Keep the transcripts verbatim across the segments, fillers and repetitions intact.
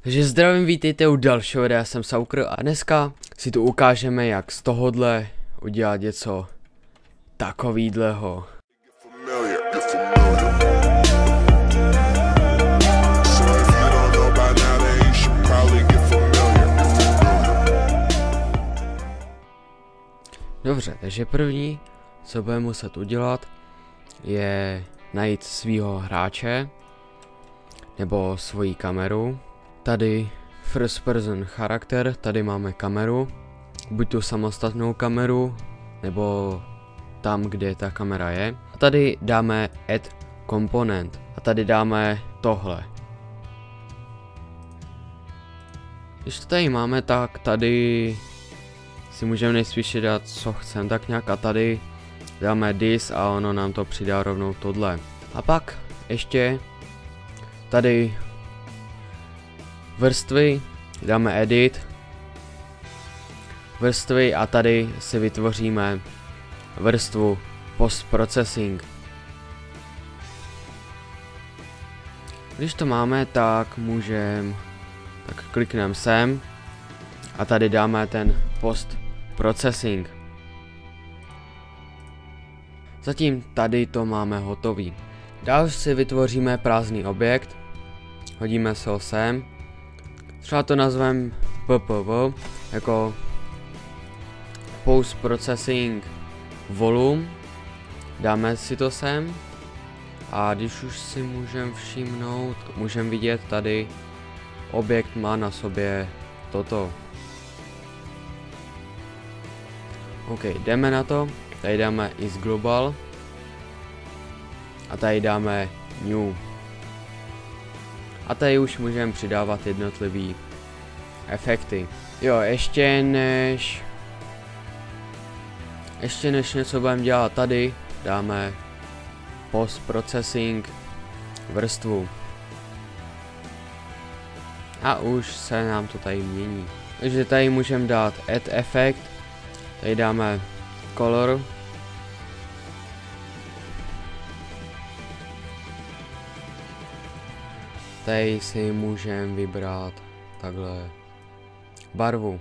Takže zdravím, vítejte u dalšího videa, já jsem Saukr a dneska si tu ukážeme, jak z tohohle udělat něco takovýhleho. Dobře, takže první, co budeme muset udělat, je najít svýho hráče nebo svoji kameru. Tady first person charakter, tady máme kameru, buď tu samostatnou kameru, nebo tam, kde ta kamera je. A tady dáme add component a tady dáme tohle. Když to tady máme, tak tady si můžeme nejspíše dát, co chceme, tak nějak, a tady dáme this a ono nám to přidá rovnou tohle. A pak ještě tady vrstvy, dáme edit, vrstvy a tady si vytvoříme vrstvu post processing. Když to máme, tak můžeme, tak klikneme sem a tady dáme ten post processing. Zatím tady to máme hotový. Dál si vytvoříme prázdný objekt, hodíme se ho sem, třeba to nazveme P P V, jako Post Processing Volume, dáme si to sem a když už si můžeme všimnout, můžeme vidět tady, objekt má na sobě toto. OK, jdeme na to, tady dáme is global a tady dáme new. A tady už můžeme přidávat jednotlivý efekty. Jo, ještě než ještě než něco budeme dělat, tady dáme post processing vrstvu. A už se nám to tady mění. Takže tady můžeme dát add effect, tady dáme color. Tady si můžeme vybrat takhle barvu.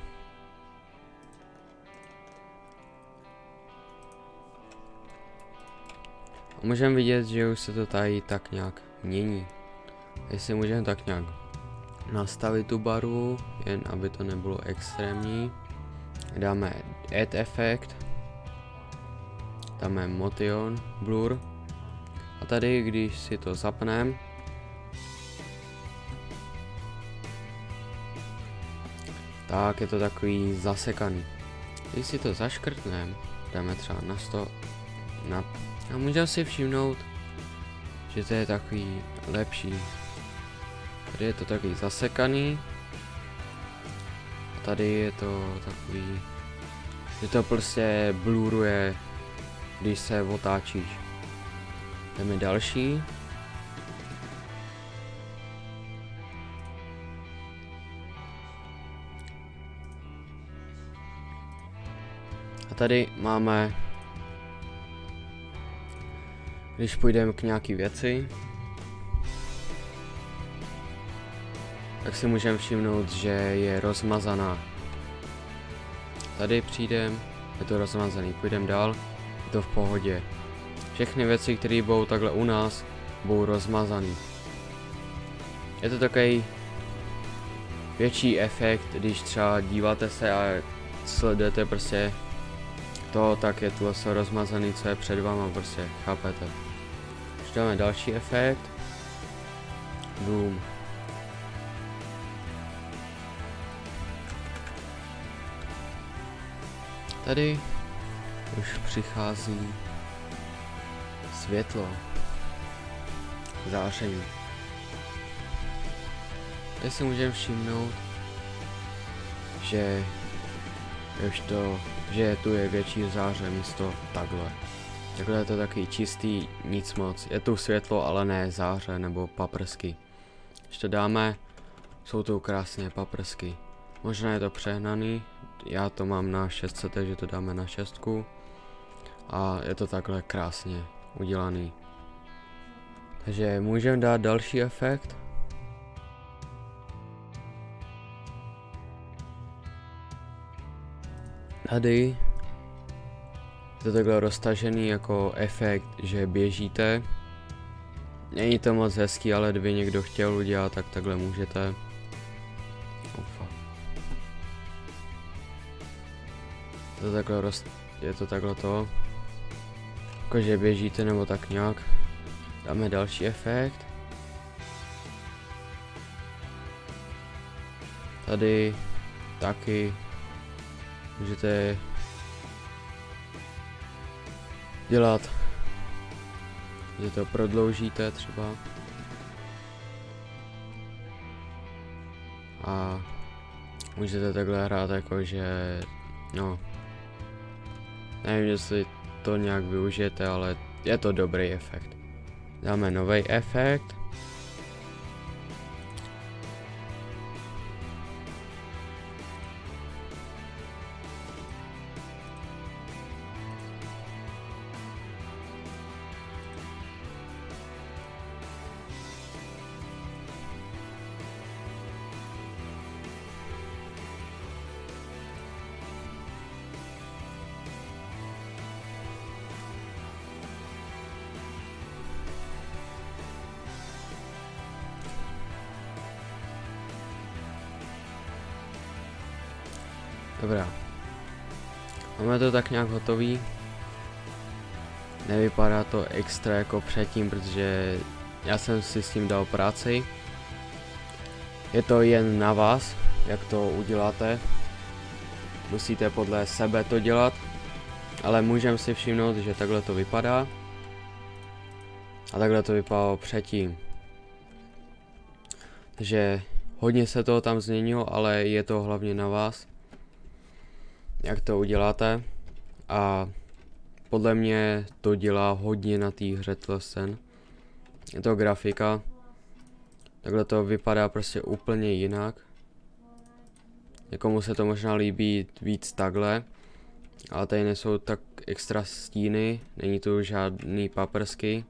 A můžeme vidět, že už se to tady tak nějak mění. Tady si můžeme tak nějak nastavit tu barvu, jen aby to nebylo extrémní. Dáme add effect, dáme motion blur a tady, když si to zapneme, tak je to takový zasekaný. Když si to zaškrtneme, dáme třeba na sto, na, a můžeme si všimnout, že to je takový lepší. Tady je to takový zasekaný. A tady je to takový, že to prostě bluruje, když se otáčíš. Jdeme další. A tady máme, když půjdeme k nějaký věci, tak si můžeme všimnout, že je rozmazaná. Tady přijdeme, je to rozmazaný, půjdeme dál, je to v pohodě. Všechny věci, které budou takhle u nás, budou rozmazaný. Je to takový větší efekt, když třeba díváte se a sledujete prostě to, tak je to rozmazaný, co je před váma, prostě, chápete. Už dáme další efekt. Boom. Tady už přichází světlo, záření. Tady si můžeme všimnout, že už to, že tu je větší záře místo takhle. Takhle je to taky čistý, nic moc. Je tu světlo, ale ne záře nebo paprsky. Když to dáme, jsou tu krásně paprsky. Možná je to přehnaný, já to mám na šest set, takže to dáme na šestku. A je to takhle krásně udělaný. Takže můžeme dát další efekt. Tady je to takhle roztažený jako efekt, že běžíte. Není to moc hezký, ale kdyby někdo chtěl udělat, tak takhle můžete. Opa. To takhle roz... Je to takhle to. Jakože běžíte nebo tak nějak. Dáme další efekt. Tady taky můžete dělat, že to prodloužíte třeba. A můžete takhle hrát jako, že no, nevím, jestli to nějak využijete, ale je to dobrý efekt. Dáme nový efekt. Dobrá. Máme to tak nějak hotový. Nevypadá to extra jako předtím, protože já jsem si s tím dal práci. Je to jen na vás, jak to uděláte. Musíte podle sebe to dělat. Ale můžeme si všimnout, že takhle to vypadá. A takhle to vypadalo předtím. Takže hodně se toho tam změnilo, ale je to hlavně na vás, jak to uděláte. A podle mě to dělá hodně na té hře Tlesen. Je to grafika. Takhle to vypadá prostě úplně jinak. Někomu se to možná líbí víc takhle. Ale tady nejsou tak extra stíny. Není tu žádný paprsky.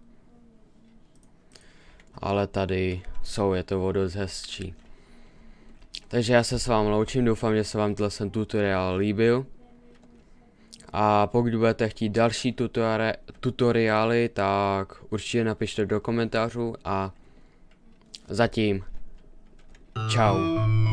Ale tady jsou, je to o dost hezčí. Takže já se s vámi loučím, doufám, že se vám tenhle tutoriál líbil. A pokud budete chtít další tutori tutoriály, tak určitě napište do komentářů a zatím čau.